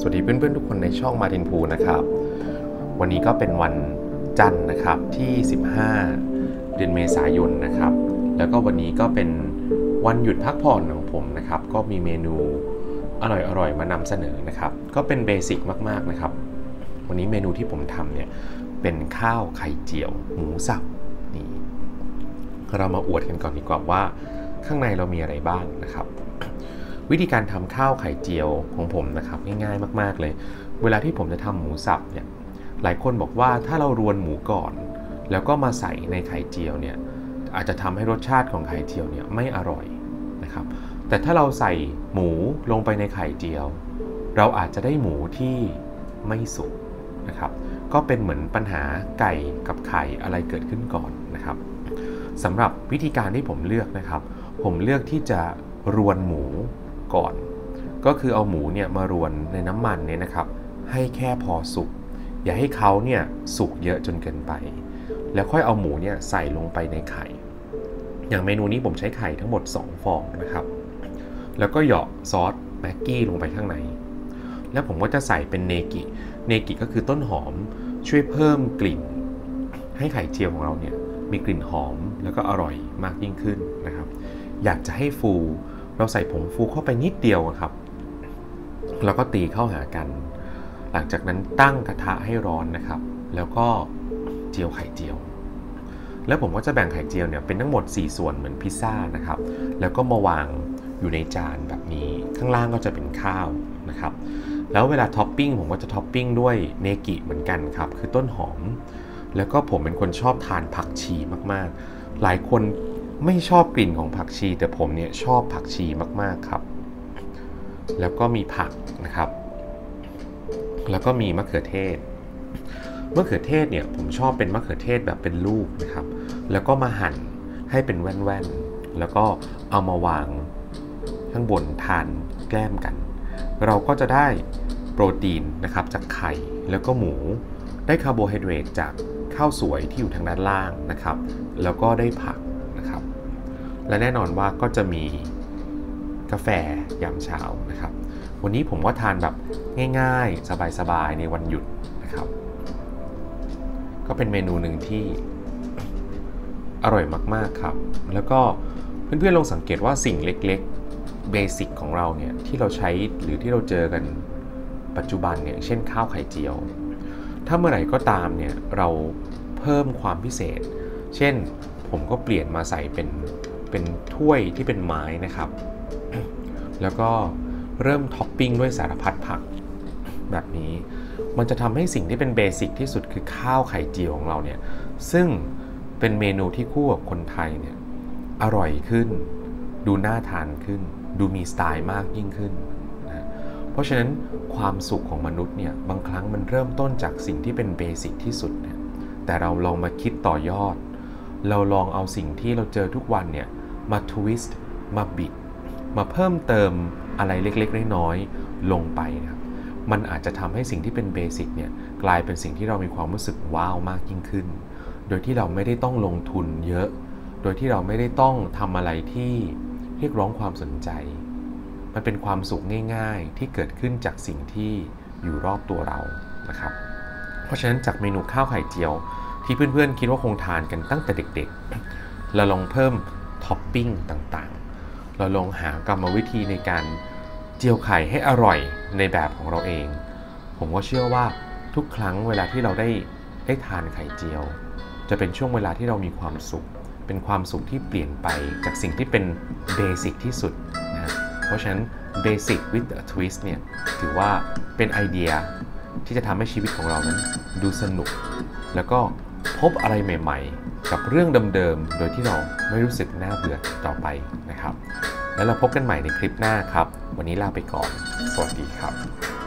วัสดีเพื่อนๆทุกคนในช่องมาร์ตินพูนะครับวันนี้ก็เป็นวันจันทร์นะครับที่15เดือนเมษายนนะครับแล้วก็วันนี้ก็เป็นวันหยุดพักผ่อนของผมนะครับก็มีเมนูอร่อยๆมานำเสนอนะครับก็เป็นเบสิกมากๆนะครับวันนี้เมนูที่ผมทำเนี่ยเป็นข้าวไข่เจียวหมูสับนี่เรามาอวดกันก่อนดีกว่าว่าข้างในเรามีอะไรบ้างนะครับวิธีการทำข้าวไข่เจียวของผมนะครับง่ายๆมากๆเลยเวลาที่ผมจะทำหมูสับเนี่ยหลายคนบอกว่าถ้าเรารวนหมูก่อนแล้วก็มาใส่ในไข่เจียวเนี่ยอาจจะทำให้รสชาติของไข่เจียวเนี่ยไม่อร่อยนะครับแต่ถ้าเราใส่หมูลงไปในไข่เจียวเราอาจจะได้หมูที่ไม่สุกนะครับก็เป็นเหมือนปัญหาไก่กับไข่อะไรเกิดขึ้นก่อนนะครับสำหรับวิธีการที่ผมเลือกนะครับผมเลือกที่จะรวนหมูก่อนก็คือเอาหมูเนี่ยมารวนในน้ำมันเนี่ยนะครับให้แค่พอสุกอย่าให้เขาเนี่ยสุกเยอะจนเกินไปแล้วค่อยเอาหมูเนี่ยใส่ลงไปในไข่อย่างเมนูนี้ผมใช้ไข่ทั้งหมด2ฟองนะครับแล้วก็เหยาะซอสแม็กกี้ลงไปข้างในแล้วผมก็จะใส่เป็นเนกิก็คือต้นหอมช่วยเพิ่มกลิ่นให้ไข่เจียวของเราเนี่ยมีกลิ่นหอมแล้วก็อร่อยมากยิ่งขึ้นนะครับอยากจะให้ฟูเราใส่ผงฟูเข้าไปนิดเดียวครับแล้วก็ตีเข้าหากันหลังจากนั้นตั้งกระทะให้ร้อนนะครับแล้วก็เจียวไข่เจียวแล้วผมก็จะแบ่งไข่เจียวเนี่ยเป็นทั้งหมด4ส่วนเหมือนพิซซ่านะครับแล้วก็มาวางอยู่ในจานแบบนี้ข้างล่างก็จะเป็นข้าวนะครับแล้วเวลาท็อปปิ้งผมก็จะท็อปปิ้งด้วยเนกิเหมือนกันครับคือต้นหอมแล้วก็ผมเป็นคนชอบทานผักชีมากๆหลายคนไม่ชอบกลิ่นของผักชีแต่ผมเนี่ยชอบผักชีมากๆครับแล้วก็มีผักนะครับแล้วก็มีมะเขือเทศเนี่ยผมชอบเป็นมะเขือเทศแบบเป็นลูกนะครับแล้วก็มาหั่นให้เป็นแว่นๆแล้วก็เอามาวางข้างบนทานแกล้มกันเราก็จะได้โปรตีนนะครับจากไข่แล้วก็หมูได้คาร์โบไฮเดรตจากข้าวสวยที่อยู่ทางด้านล่างนะครับแล้วก็ได้ผักนะครับและแน่นอนว่าก็จะมีกาแฟยามเช้านะครับวันนี้ผมก็ทานแบบง่ายๆสบายๆในวันหยุดนะครับก็เป็นเมนูหนึ่งที่อร่อยมากๆครับแล้วก็เพื่อนๆลองสังเกตว่าสิ่งเล็กๆเบสิกของเราเนี่ยที่เราใช้หรือที่เราเจอกันปัจจุบันเนี่ยเช่นข้าวไข่เจียวถ้าเมื่อไหร่ก็ตามเนี่ยเราเพิ่มความพิเศษเช่นผมก็เปลี่ยนมาใส่เป็นถ้วยที่เป็นไม้นะครับแล้วก็เริ่มท็อปปิ้งด้วยสารพัดผักแบบนี้มันจะทำให้สิ่งที่เป็นเบสิกที่สุดคือข้าวไข่เจียวของเราเนี่ยซึ่งเป็นเมนูที่คู่กับคนไทยเนี่ยอร่อยขึ้นดูน่าทานขึ้นดูมีสไตล์มากยิ่งขึ้นนะเพราะฉะนั้นความสุขของมนุษย์เนี่ยบางครั้งมันเริ่มต้นจากสิ่งที่เป็นเบสิกที่สุดเนี่ยแต่เราลองมาคิดต่อยอดเราลองเอาสิ่งที่เราเจอทุกวันเนี่ยมาทวิสต์มาบิดมาเพิ่มเติมอะไรเล็กๆน้อยๆลงไปนะครับมันอาจจะทำให้สิ่งที่เป็นเบสิกเนี่ยกลายเป็นสิ่งที่เรามีความรู้สึกว้าวมากยิ่งขึ้นโดยที่เราไม่ได้ต้องลงทุนเยอะโดยที่เราไม่ได้ต้องทำอะไรที่เรียกร้องความสนใจมันเป็นความสุขง่ายๆที่เกิดขึ้นจากสิ่งที่อยู่รอบตัวเรานะครับเพราะฉะนั้นจากเมนูข้าวไข่เจียวที่เพื่อนๆคิดว่าคงทานกันตั้งแต่เด็กๆเราลองเพิ่มท็อปปิ้งต่างๆเราลองหากรรมวิธีในการเจียวไข่ให้อร่อยในแบบของเราเองผมก็เชื่อว่าทุกครั้งเวลาที่เราได้ทานไข่เจียวจะเป็นช่วงเวลาที่เรามีความสุขเป็นความสุขที่เปลี่ยนไปจากสิ่งที่เป็นเบสิกที่สุดนะเพราะฉะนั้น Basic with a Twist เนี่ยถือว่าเป็นไอเดียที่จะทำให้ชีวิตของเรานั้นดูสนุกแล้วก็พบอะไรใหม่ๆกับเรื่องเดิมๆโดยที่เราไม่รู้สึกน่าเบื่อต่อไปนะครับแล้วเราพบกันใหม่ในคลิปหน้าครับวันนี้ลาไปก่อนสวัสดีครับ